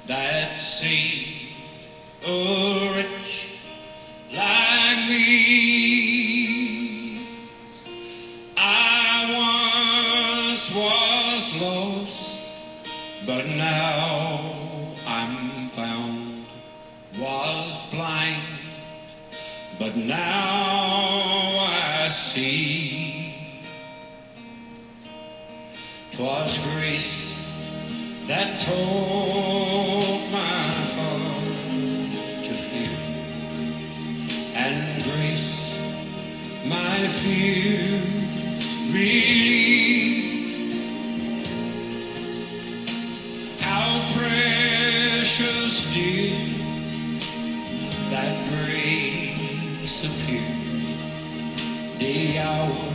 that saved a wretch like me. I once was lost, but now I'm found. Was blind, but now I see. 'Twas grace that taught my heart to fear, and grace my fear relieved. How precious did that grace appear, the hour